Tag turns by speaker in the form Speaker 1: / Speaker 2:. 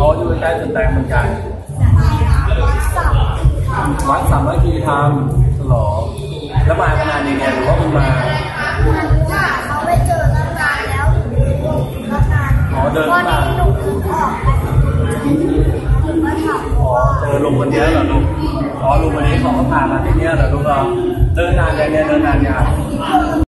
Speaker 1: อยู่ใกล้สวนแตงเหมือนกันวัดสามัคคีธรรมฉลองแล้วมานานยังไงหรือว่ามันมา
Speaker 2: เขาไปเจอตั้งนานแล้วเดินมาวันนี้หนูเพิ่งออก
Speaker 1: เจอลุงคนนี้เหรอลูกลุงคนนี้เขาก็พามาที่นี่เหรอลูกเดินนานยังไงเดินนานยัง